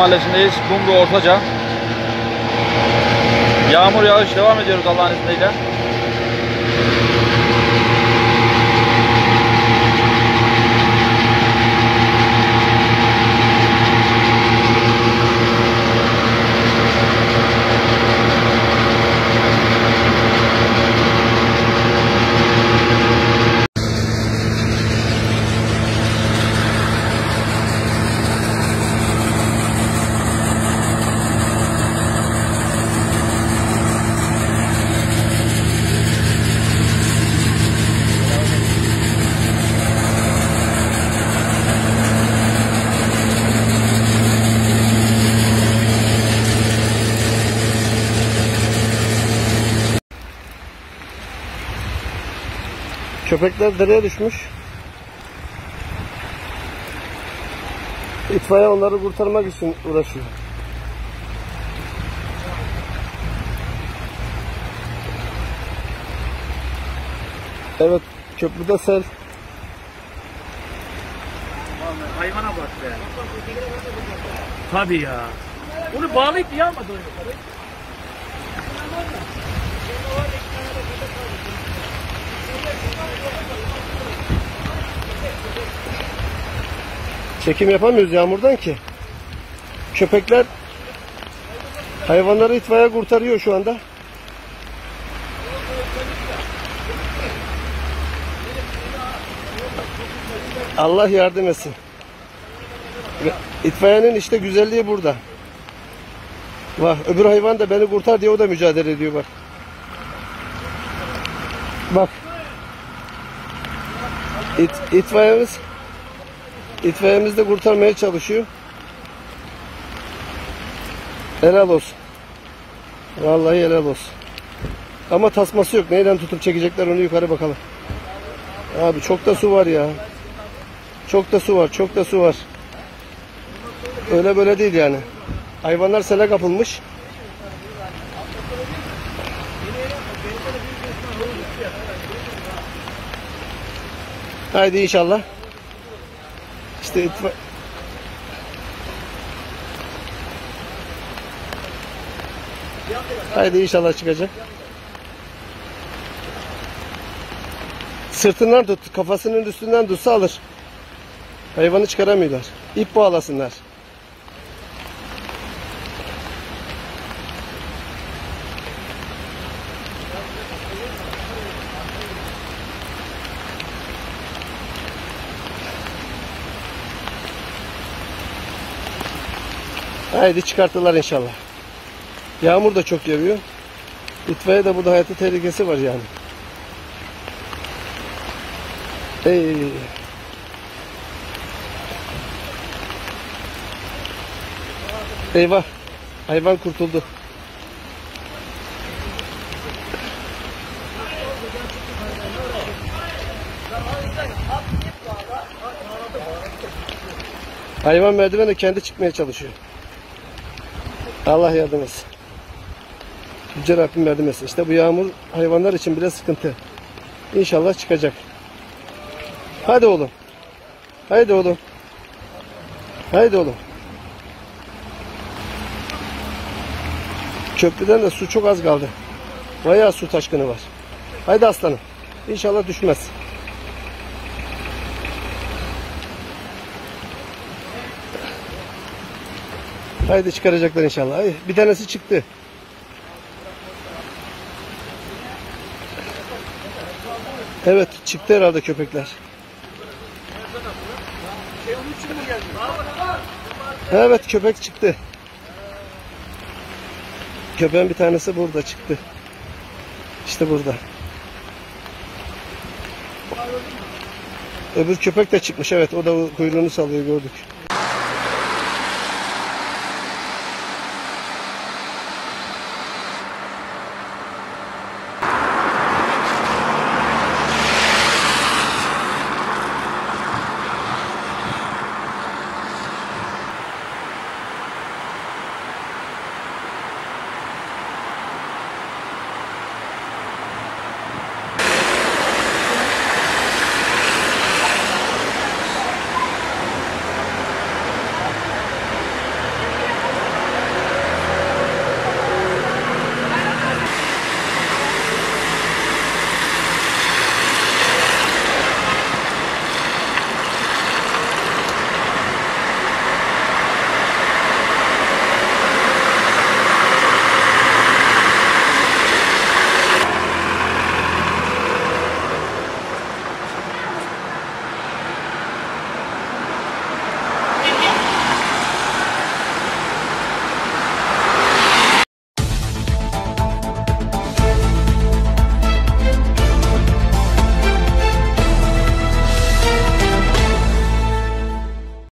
Mahallesindeyiz. Kumru Ortaca. Yağmur yağış devam ediyoruz Allah'ın izniyle. Köpekler dereye düşmüş. İtfaiye onları kurtarmak için uğraşıyor. Evet, köprüde sel. Hayvana bak be. Tabii ya. Onu bağlayıp niye almadı öyle? Çekim yapamıyoruz yağmurdan ki. Köpekler hayvanları itfaiye kurtarıyor şu anda. Allah yardım etsin. İtfaiyenin işte güzelliği burada. Bak öbür hayvan da beni kurtar diye o da mücadele ediyor bak. Bak. İtfaiyemiz de kurtarmaya çalışıyor. Helal olsun. Vallahi helal olsun. Ama tasması yok. Neyden tutup çekecekler onu yukarı bakalım. Abi çok da su var ya. Çok da su var. Çok da su var. Öyle böyle değil yani. Hayvanlar sele kapılmış. Haydi inşallah. İşte haydi inşallah çıkacak. Sırtından tut, kafasının üstünden tutsa alır. Hayvanı çıkaramıyorlar. İp bağlasınlar. Haydi çıkarttılar inşallah. Yağmur da çok yağıyor. İtfaiye de burada hayatı tehlikesi var yani. Eyvah. Hayvan kurtuldu. Hayvan merdivene kendi çıkmaya çalışıyor. Allah yardım etsin. Yüce Rabbim yardım etsin. İşte bu yağmur hayvanlar için bile sıkıntı. İnşallah çıkacak. Hadi oğlum. Haydi oğlum. Haydi oğlum. Köprüden de su çok az kaldı. Bayağı su taşkını var. Haydi aslanım. İnşallah düşmez. Haydi çıkaracaklar inşallah. Ay, bir tanesi çıktı. Evet çıktı herhalde köpekler. Evet köpek çıktı. Köpeğin bir tanesi burada çıktı. İşte burada. Öbür köpek de çıkmış. Evet o da kuyruğunu sallıyor gördük.